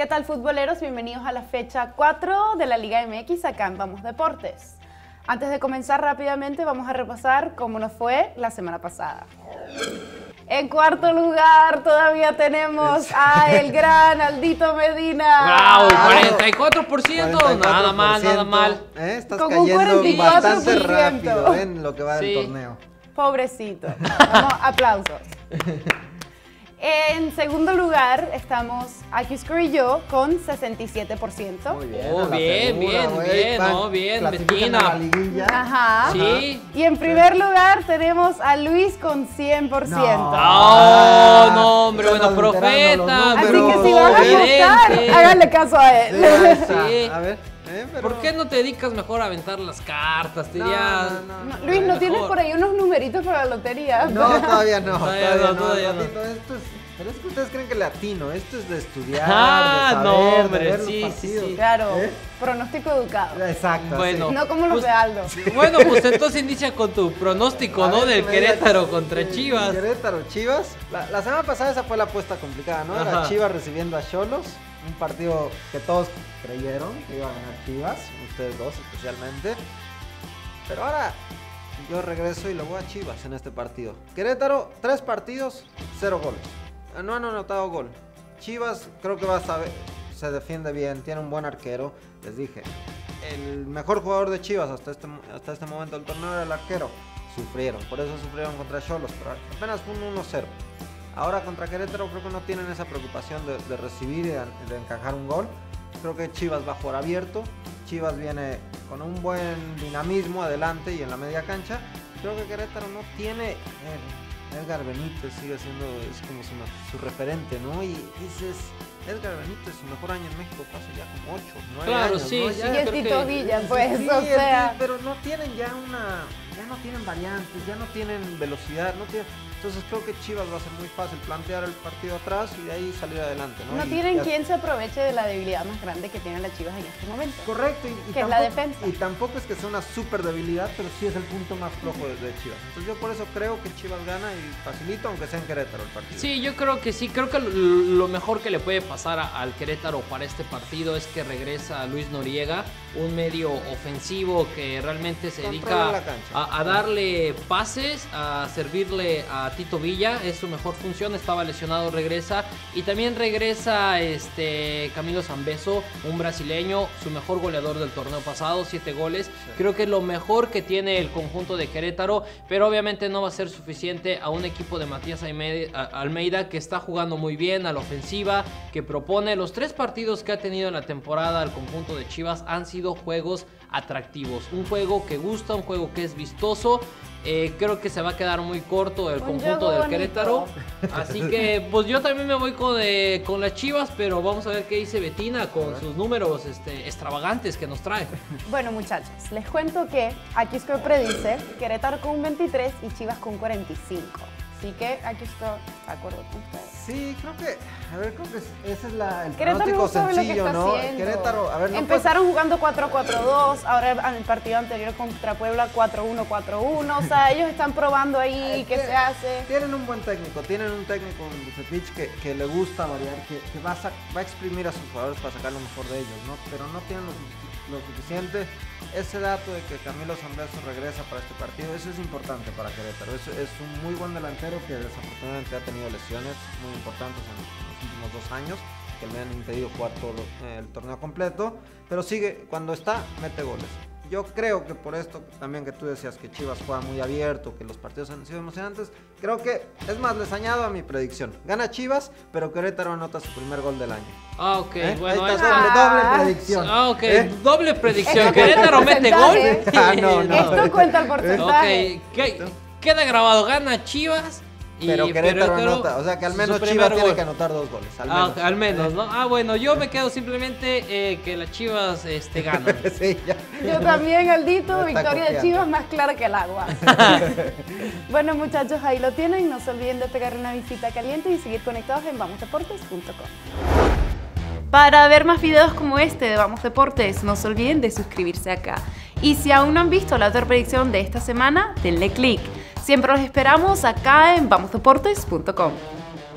¿Qué tal, futboleros? Bienvenidos a la fecha 4 de la Liga MX acá en Vamos Deportes. Antes de comenzar rápidamente vamos a repasar cómo nos fue la semana pasada. En cuarto lugar todavía tenemos a el gran Aldito Medina. ¡Bravo! 44%, nada mal, nada mal. Estás Con un cayendo 44%. bastante rápido en lo que va del torneo. Pobrecito. Vamos, aplausos. En segundo lugar estamos Akisco y yo con 67%. Muy bien. Oh, bien, Betina. Ajá. Sí. Y en primer lugar tenemos a Luis con 100%. No, hombre, bueno, profeta. Así pero que si van a apostar, evidente. háganle caso a él. Sí. A ver, pero... ¿Por qué no te dedicas mejor a aventar las cartas? Te diría... No, Luis, ¿no tienes por ahí unos numeritos para la lotería? No, todavía no. Todavía no. Esto es... Pero es que ustedes creen que le atino. Esto es de estudiar, Ah, de no, saber, hombre, de ver sí, los sí, partidos. sí. Claro, pronóstico educado. Exacto. Bueno. sí. No como los Pues- de Aldo. Bueno, pues entonces inicia con tu pronóstico, A ¿no? ver, Del que me diga- Querétaro contra Chivas. Querétaro, Chivas. La semana pasada esa fue la apuesta complicada, ¿no? Era Ajá. Chivas recibiendo a Xolos. Un partido que todos creyeron que iba a ganar Chivas. Ustedes dos especialmente. Pero ahora yo regreso y le voy a Chivas en este partido. Querétaro, 3 partidos, 0 goles. No han anotado gol. Chivas creo que va a saber, se defiende bien, tiene un buen arquero. Les dije, el mejor jugador de Chivas hasta este momento del torneo era el arquero. Sufrieron, por eso sufrieron contra Xolos, pero apenas fue un 1-0. Ahora contra Querétaro creo que no tienen esa preocupación de recibir y de encajar un gol. Creo que Chivas va a jugar abierto. Chivas viene con un buen dinamismo adelante y en la media cancha. Creo que Querétaro no tiene... Edgar Benítez sigue siendo, es como su referente, ¿no? Y dices, Edgar Benítez, su mejor año en México fue hace ya como 8, 9 Claro, años, sí, ¿no? sí. Ya, Y el creo Tito que- Villa, pues, sí, o sea. pero no tienen ya no tienen variantes, ya no tienen velocidad, no tienen... Entonces creo que Chivas va a ser muy fácil plantear el partido atrás y de ahí salir adelante, ¿no? No Y tienen ya- quien se aproveche de la debilidad más grande que tienen las Chivas en este momento. Correcto, Que es la defensa. Y tampoco es que sea una super debilidad, pero sí es el punto más flojo de Chivas. Entonces yo por eso creo que Chivas gana y facilito, aunque sea en Querétaro el partido. Sí, yo creo que sí. Creo que lo mejor que le puede pasar al Querétaro para este partido es que regresa Luis Noriega, un medio ofensivo que realmente se Controla dedica la cancha. a darle pases, a servirle a Tito Villa. Es su mejor función. Estaba lesionado, regresa. Y también regresa Camilo Zambeso, un brasileño, su mejor goleador del torneo pasado, 7 goles. Sí. Creo que es lo mejor que tiene el conjunto de Querétaro, pero obviamente no va a ser suficiente a un equipo de Matías Almeida que está jugando muy bien a la ofensiva, que propone. Los 3 partidos que ha tenido en la temporada el conjunto de Chivas han sido juegos atractivos, un juego que gusta, un juego que es vistoso. Creo que se va a quedar muy corto el Un conjunto juego del bonito. Querétaro, así que pues yo también me voy con las Chivas, pero vamos a ver qué dice Betina con sus números extravagantes que nos trae. Bueno, muchachos, les cuento que Akisco predice Querétaro con un 23 y Chivas con 45. Así que Akisco está de acuerdo con ustedes. Sí, creo que ese es el Querétaro pronóstico no sabe lo que sencillo, está ¿no? haciendo. Querétaro, a ver, no Empezaron jugando 4-4-2, ahora en el partido anterior contra Puebla 4-1-4-1. O sea, ellos están probando ahí qué se hace. Tienen un buen técnico, tienen un técnico en Bucetich que le gusta variar, que va a exprimir a sus jugadores para sacar lo mejor de ellos, ¿no? Pero no tienen lo suficiente. Ese dato de que Camilo Zambeso regresa para este partido, eso es importante para Querétaro. Es un muy buen delantero que desafortunadamente ha tenido lesiones muy importantes en los últimos 2 años, que le han impedido jugar todo el torneo completo, pero sigue, cuando está, mete goles. Yo creo que por esto también que tú decías que Chivas juega muy abierto, que los partidos han sido emocionantes, creo que, es más, les añado a mi predicción. Gana Chivas, pero Querétaro anota su primer gol del año. Ah, ok, bueno, ahí ahí está, está. doble predicción. Ah, ok, doble predicción. Esto Querétaro cuenta el mete gol. porcentaje. Ah, no. Esto cuenta el porcentaje. Ok, queda grabado, gana Chivas. Pero Querétaro Querétaro, anota, o sea que al su menos primer Chivas tiene gol. que anotar 2 goles, al menos. Al menos, ¿no? Ah, bueno, yo me quedo simplemente que las Chivas ganan. Sí, ya. Yo también, Aldito, No está victoria de copiando. Chivas más clara que el agua. Bueno, muchachos, ahí lo tienen. No se olviden de pegar una visita caliente y seguir conectados en vamosdeportes.com. Para ver más videos como este de Vamos Deportes, no se olviden de suscribirse acá. Y si aún no han visto la otra predicción de esta semana, denle click. Siempre los esperamos acá en vamosdeportes.com.